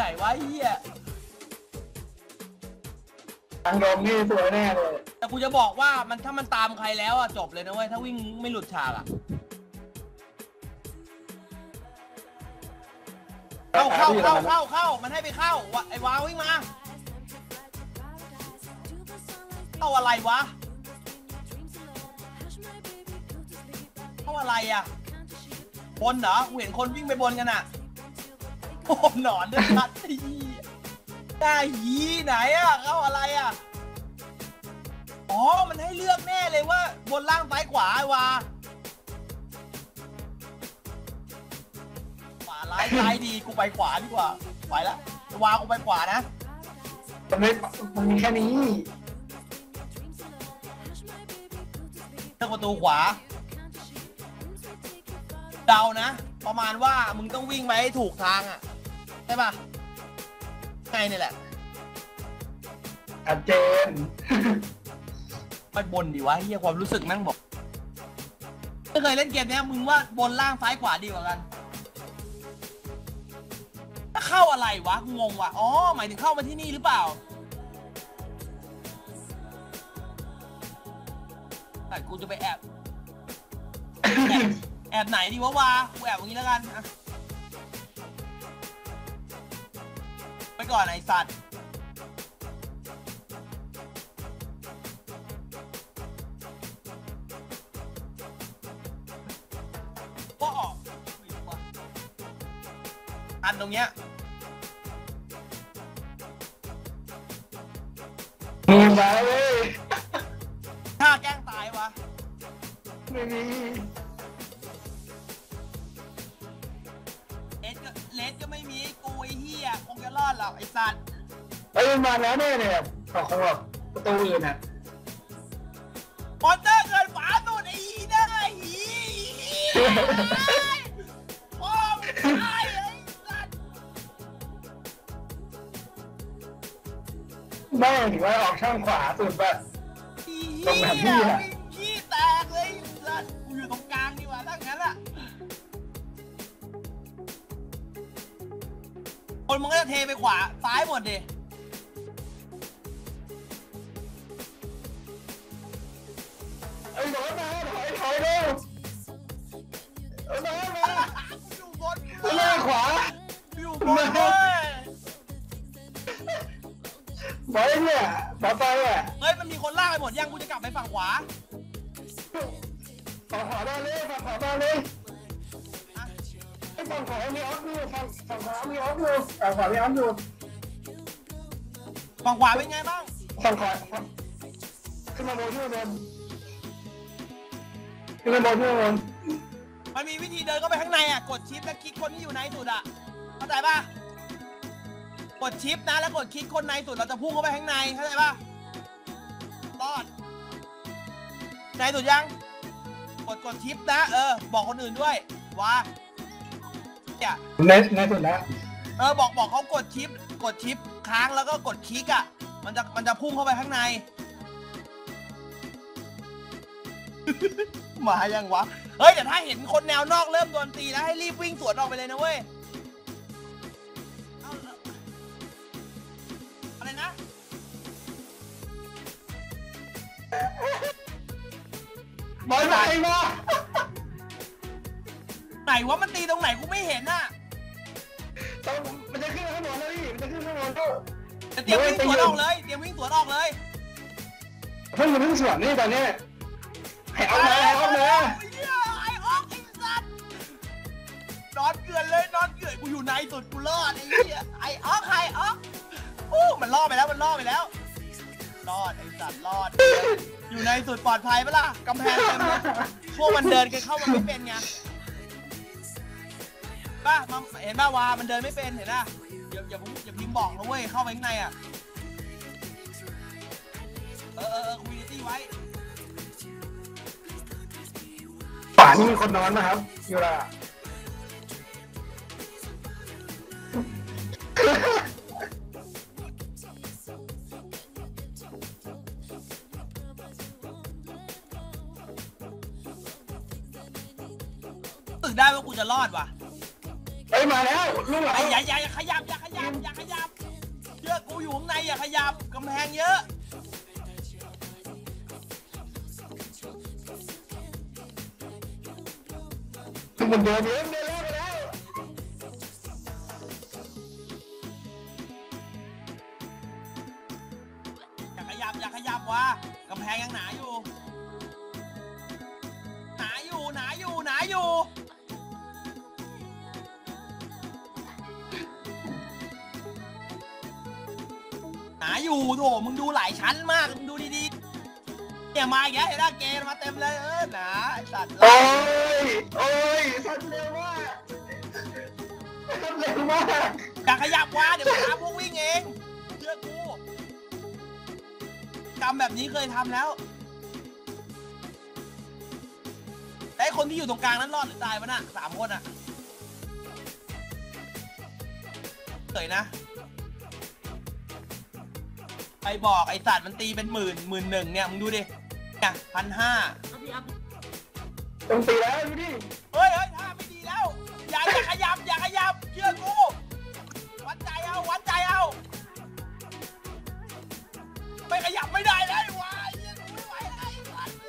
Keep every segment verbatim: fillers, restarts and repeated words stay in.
วะเฮียทางลมนี่สวยแน่เลยแต่กูจะบอกว่ามันถ้ามันตามใครแล้วอะจบเลยนะเว้ยถ้าวิ่งไม่หลุดฉากอะเข้าเข้าเข้าเข้าเข้ามันให้ไปเข้าไอ้วาวิ่งมาเข้าอะไรวะเข้าอะไรอะบนเหรอกูเห็นคนวิ่งไปบนกันอะโอ้หนอนเดือดทีได้หีไหนอะเข้าอะไรอะอ๋อมันให้เลือกแน่เลยว่าบนล่างซ้ายขวาไอ้วาขวาร้ายซ้ายดีกูไปขวาดีกว่าไปละไอ้วากูไปขวานะมันไม่มันมีแค่นี้เลือกประตูขวาเดานะประมาณว่ามึงต้องวิ่งไปให้ถูกทางอ่ะใช่ป่ะไงนี่แหละชัดเจนไปบนดิวะเฮียความรู้สึกนั่งบอกไม่เคยเล่นเกมเนี้ยมึงว่าบนล่างซ้ายขวาดีกว่ากันถ้าเข้าอะไรวะงงว่ะอ๋อหมายถึงเข้ามาที่นี่หรือเปล่าแต่กูจะไปแอบแอบแอบไหนดีวะวากูแอบอย่างนี้แล้วกันไปก่อนไอ้สัตว์ก็ออกอันตรงเนี้ยมีมาเว้ยถ้าแกล้งตายวะไม่มีเลสก็เลสก็ไม่มีกูไอ้เหี้ยคงจะรอดหรอกไอ้สัตว์ไอ้มาแล้วแน่เนี่ยต่อคงแบบประตูอื่นอ่ะมอเตอร์เกินฝาสุดไอ้ได้หีโอ้ไม่ได้ไอ้สัตว์แม่ถือว่าออกช่างขวาสุดป่ะตรงแบบนี้อ่ะขี้แตกเลยสัตว์กูอยู่ตรงกลางดีกว่าถ้างั้นอ่ะคนมึงก็จะเทไปขวาซ้ายหมดดิไอ้หนอนมาถอยถอยเร็วไอ้หนอนมาอยู่บนเล่ขวาอยู่บนเลยไปเนี่ยต่อไปอ่ะเฮ้ยมันมีคนลากไปหมดยังกูจะกลับไปฝั่งขวาฝั่งขวาได้เลยฝั่งขวาได้เลยไอ้ฝั่งขวามีออฟอยู่ฝั่งฝั่งขวามีออฟอยู่ฝั่งขวามีออฟอยู่ฝั่งขวาเป็นไงบ้างฝั่งขวาขึ้นมาบนขึ้นมาบนขึ้นมาบนขึ้นมาบนมันมีวิธีเดินเข้าไปข้างในอ่ะกดชิปแล้วคลิกคนที่อยู่ในสุดอ่ะเข้าใจป่ะกดชิปนะแล้วกดคลิกคนในสุดเราจะพุ่งเข้าไปข้างในเข้าใจป่ะรอดในสุดยังกดกดชิปนะเออบอกคนอื่นด้วยว่าเนี่ยในในสุดแล้วเออบอกบอกเขากดชิปกดชิปค้างแล้วก็กดคลิกอ่ะมันจะมันจะพุ่งเข้าไปข้างในมายังวะเฮ้ยแต่ถ้าเห็นคนแนวนอกเริ่มโดนตีแล้วให้รีบวิ่งสวนออกไปเลยนะเว้ยอะไรนะบอลไหนมาไหนวะมันตีตรงไหนกูไม่เห็นน่ะต้องมันจะขึ้นข้างบนแล้วพี่มันจะขึ้นข้างบนแล้วเตรียมวิ่งสวนออกเลยเตรียมวิ่งสวนออกเลยเพิ่งมาเพิ่งสวนนี่ตอนนี้ให้เอาเลยให้เอาเลยไอ้ออกไอ้สัตว์นอนเกลือนเลยนอนเกลือนกูอยู่ในสุดกูรอดไอ้เหี้ยไอ้ออกไอ้ออกโอ้มันล่อไปแล้วมันล่อไปแล้วรอดไอ้สัตว์รอดอยู่ในสุดปลอดภัยปะล่ะกำแพงเต็มเลยพวกมันเดินกันเข้ามันไม่เป็นไงป่ะเห็นป่ะวามันเดินไม่เป็นเห็นป่ะอย่าอย่าอย่าพิมพ์บอกนะเว้ยเข้าไปข้างในอ่ะเออเออคุยตี้ไว้ป่านี่มีคนนอนนะครับอยู่ละรู้สึกได้ว่ากูจะรอดว่ะเฮ้ยมาแล้วลูกหลานอย่าอย่าอย่าขยับอย่าขยับอย่าขกูอยู่ข้างในอย่าขยับกำแพงเยอะมันเดินเดินเดินแล้วไปแล้วอย่าขยับอย่าขยับวะกำแพงยังหนาอยู่หนาอยู่หนาอยู่หนาอยู่หนาอยู่โถมึงดูหลายชั้นมากมึงดูดีๆเนี่ยมาอีกแล้วเห็นไหมเกณฑ์มาเต็มเลยเออหนาไอ้สัตว์โอ้ยโอ้ยสัตว์เร็วมากสัตว์เร็วมากอย่าขยับวะเดี๋ยวมึงทำพวกวิ่งเองเชื่อกูกรรมแบบนี้เคยทำแล้วแต่คนที่อยู่ตรงกลางนั้นรอดหรือตายวะน่ะสามคนอ่ะเฉยนะไปบอกไอสัตว์มันตีเป็นหมื่นหมื่นหนึ่งเนี่ยมึงดูดิเนี่ยพันห้าต้องตีแล้วดูดิเฮ้ยเฮ้ยท่าไม่ดีแล้วอย่าอย่าขยับอย่าขยับเชื่อกูวัดใจเอาวัดใจเอาไม่ขยับไม่ได้แล้วไอ้วายยังไม่ไหวไอ้สัตว์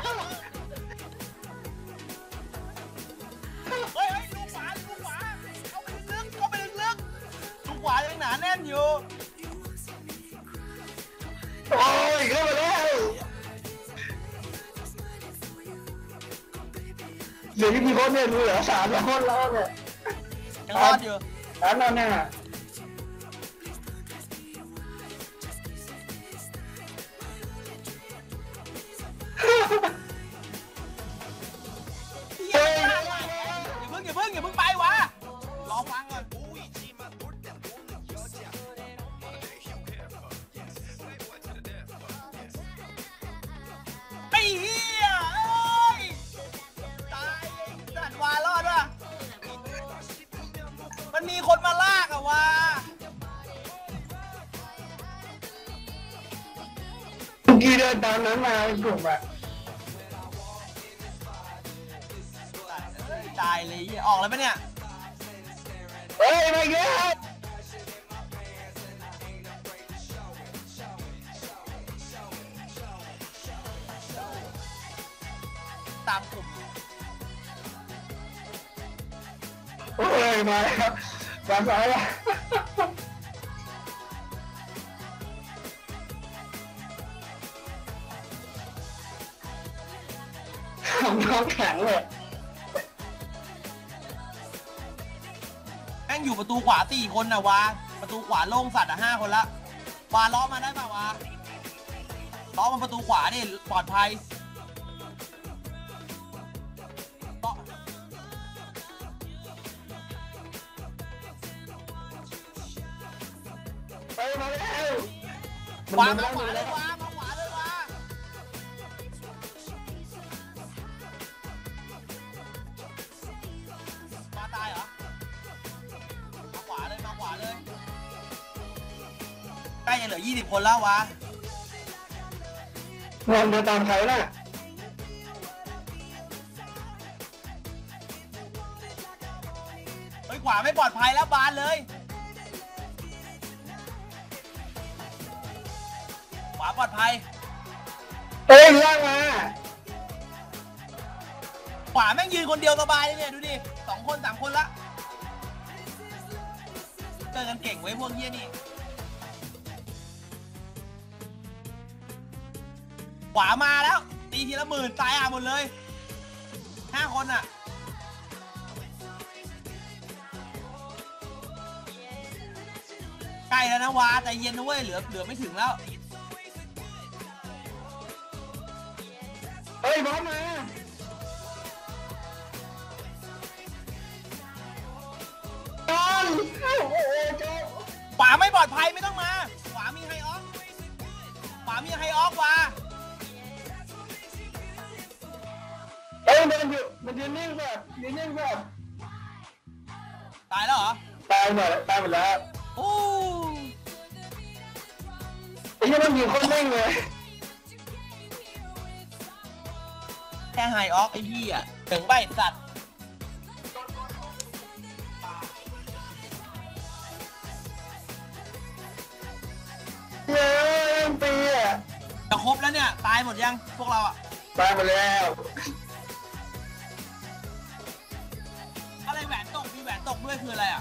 เฮ้ยเฮ้ยลูกขวาลูกขวาเข้าไปลึกๆเข้าไปลึกๆลูกขวายังหนาแน่นอยู่โอ้ยเข้ามาแล้วเดี๋ยวนี้มีคนเนี่ยดูเหรอสามคนแล้วเนี่ยยังรอดอยู่ร้านนั้นเนี่ยอย่าเพิ่งอย่าเพิ่งอย่าเพิ่งไปวะรอฟังก่อนไอ้เหี้ยเอ้ยตายไอ้สัตว์วารอดวะมันมีคนมาลากอะวะเมื่อกี้เดินตามนั้นมาเป็นกลุ่มอะตายเลยเหี้ยออกแล้วปะเนี่ยเฮ้ยมาเยอะตามกลุ่มโอ้ยมาแล้วมาสายละทำน้องแข็งเลยแม่งอยู่ประตูขวาสี่คนนะวะประตูขวาโล่งสัตว์อ่ะห้าคนละวาล้อมาได้ป่าวะล้อมาประตูขวาดิปลอดภัยล้อไปมาแล้วขวามาขวาเลยวามาขวาเลยวามาตายเหรอมาขวาเลยมาขวาเลยใกล้จะเหลือยี่สิบคนแล้ววะงอนเดินตามใครน่ะเฮ้ยขวาไม่ปลอดภัยแล้วบานเลยขวาปลอดภัยเอ้ยล่างมาขวาแม่งยืนคนเดียวสบายเลยเนี่ยดูดิสองคนสามคนละเจอกันเก่งไว้พวกเยี่ยนี่ขวามาแล้วตีทีละหมื่นตายอ่ะหมดเลยห้าคนอ่ะใกล้แล้วนะวาใจเย็นนะเว้ยเหลือเหลือไม่ถึงแล้วเฮ้ยบอลมาบอลโอ้โหเจ้าขวาไม่ปลอดภัยไม่ต้องมาขวามีไฮออกขวามีไฮออกวาเอ้ยมันอยู่มันยืนนิ่งแบบยืนนิ่งแบบตายแล้วเหรอตายหมดตายหมดแล้วโอ้ไอ้ยี่มันอยู่คนนิ่งเลยแค่ไฮออกไอ้พี่อ่ะถึงใบสัตว์ตายหมดยังพวกเราอะตายหมดแล้วอะไรแหวนตกมีแหวนตกด้วยคืออะไรอะ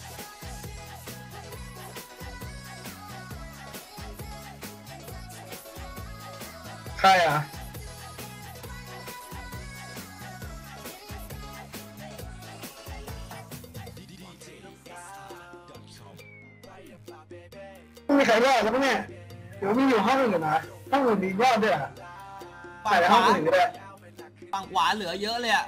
ใครอ่ะไม่มีใครรอดแล้วมั้งเนี่ยเดี๋ยวมีอยู่ห้องอื่นนะห้องอื่นมีรอดด้วยอ่ะฝั่ใส่งห้ของวาอื่นก็ได้ฝั่งขวาเหลือเยอะเลยอะ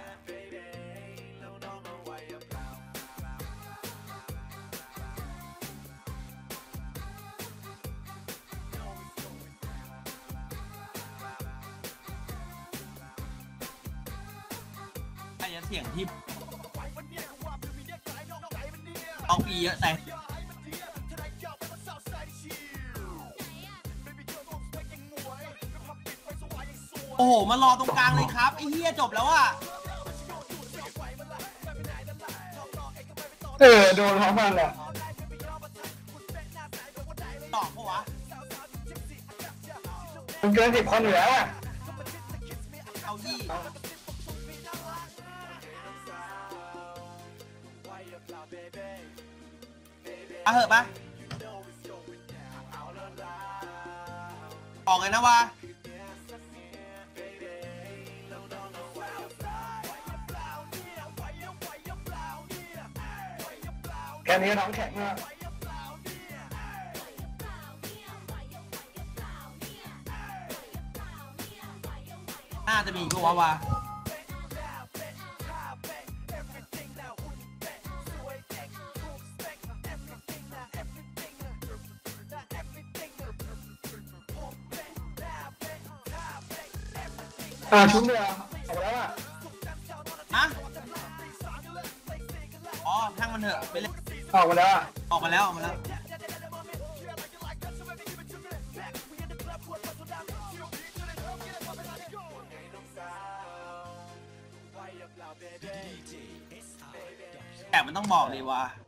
ใครจะเสียงที่ต้องปีเยอะแต่โอ้โหมารอตรงกลางเลยครับไอ้เหี้ยจบแล้วอะเออโดนท้องมันแหละตอบปะวะมันเกินสิบคนอยู่แล้วอ่ะเอายี่อ่ะเหอะปะออกเลยนะวะแค่นี้ก็ท้องแข็งมากน่าจะมีอีกวะวะอ่าชุบเดียวเอาแล้วอ่ะฮะอ๋อช่างมันเถอะไปเลยออกมาแล้วอ่ะออกมาแล้วออกมาแล้วแต่มันต้องบอกเลยว่า